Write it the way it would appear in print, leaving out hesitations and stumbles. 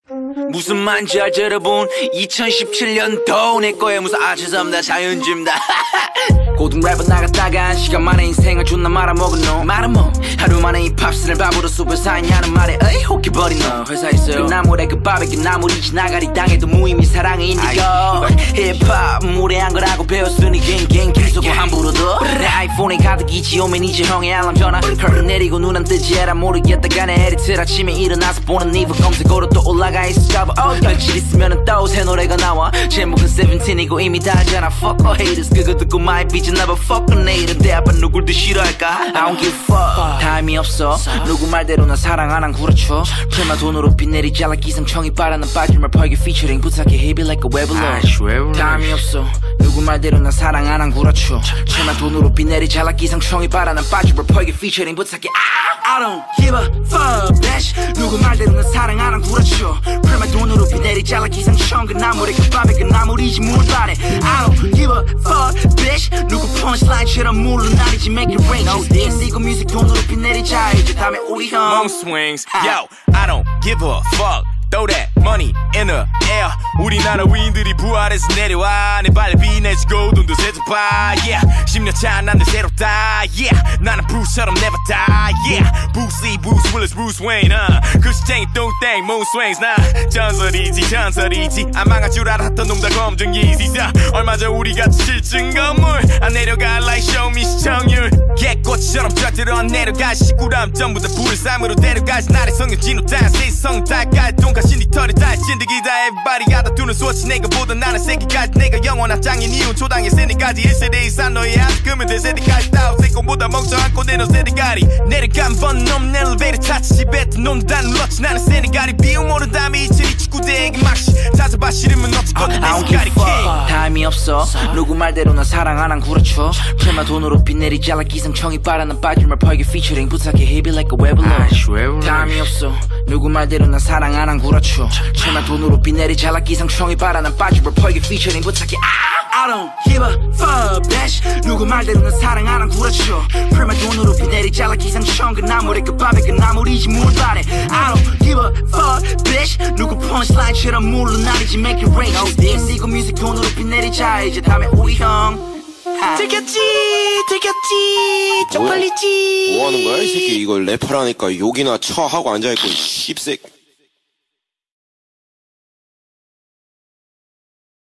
무슨 말인지 알죠 여러분? 2017년도 내 거에 무슨 죄송합니다 장윤주입니다. 고등 래퍼 나갔다가 한 시간 만에 인생을 존나 말아먹은 놈 말아먹 하루 만에 이 팝스를 밥으로 숲을 사냐는 말에 에이 혹해버린 너 회사 있어요 그 나물에 그 바베큐 나물이지 나가리 땅에도 무의미 사랑의 인디고 힙합 무례한 거라고 배웠으니 갱갱 계속 함부로도 아이폰에 가득이지 오면 이제 형의 알람 전화 curtain 내리고 눈 안 뜨지 에라 모르겠다가 내 에리틀 아침에 일어나서 보는 니브 검색어로 또 올라가 있을까봐 며칠 있으면 또 새 노래가 나와 제목은 17이고 이미 다 알잖아 fuck all haters 그거 듣고 많이 삐져나봐 fuck a native 내 앞에 누굴 더 싫어할까 I don't give a fuck 타임이 없어 누구 말대로 나 사랑 안 한 구라쳐 프레마 돈으로 비 내리 잘라 기상청이 바라는 빠질말 펄게 featuring 부탁해 hit it like a webular 타임이 없어 누구 말대로 나 사랑 안 한 구라쳐 프레마 돈으로 비 내리 잘라 기상청이 바라는 빠질말 펄게 featuring 부탁해 I don't give a fuck bitch 누구 말대로 나 사랑 안 한 구라쳐 프레마 돈으로 비 내리 잘라 기상청 그 나물에 그 밥에 그 나물이지 물반에 I don't give a fuck bitch 누구 펀치라인처럼 물러나리지 make it rain no this 이거 뮤직 돈으로 비 내리자 이제 다음에 우리 형 Moon swings yo I don't give a fuck Throw that money in the air 우리나라 위인들이 부활해서 내려와 내 발에 비 내지고 돈도 세져봐 yeah 10년 차 난 늘 새롭다 yeah 나는 브루스처럼 never die yeah Bruce Lee, Bruce Willis, Bruce Wayne 그 시쟁이 똥땡 moon swings 나 전설이지 전설이지 안 망할 줄 알았던 놈다 검증 이지자 얼마 전 우리 같이 7층 건물 안 내려가 like show me 시청률 개꽃처럼 절대로 안 내려가 시구람 전부 다 불을 삶으로 데려가지 나의 성형 진호 다 세성 다까지 돈가시 니 털이 다 진드기다 everybody 가다 두는 소치 내가 보던 나는 세기까지 내가 영원한 짱인 이윤 초당의 세대까지 1세대 이상 너의 아들 끄면 될 세대까지 따오 세고보다 멍청한 꼰대 너 세대가리 내려간 번 없는 엘리베이터 타치 집에 넌 다 눌렀지 나는 세대가리 비용 모른 다음에 2029대에게 막시 찾아봐 싫으면 어찌거든 내 시가리 타임이 없어 누구 말대로 나 사랑 안 한 구라쳐 프레마 돈으로 비 내리 잘라 기상청이 바라는 빠질말 펄게 featuring 부탁해 hit it like a webular 타임이 없어 누구 말대로 나 사랑 안 한 구라쳐 프레마 돈으로 비 내리 잘라 기상청이 바라는 빠질말 펄게 featuring 부탁해 I don't give a fuck bitch 누구 말대로 나 사랑 안 한 구라쳐 프레마 돈으로 비 내리 잘라 기상청 그 나물에 그 밥에 그 나물이지 물반에 I don't give a fuck bitch 누구 펀치라인처럼 물러나리지 make it rain no this 이거 뮤직 돈으로 비 내리자 이제 다음에 우리 형 들켰지 쪽팔리지 뭐 하는 거야 이 새끼 이걸 랩하라니까 욕이나 쳐 하고 앉아있고 씹새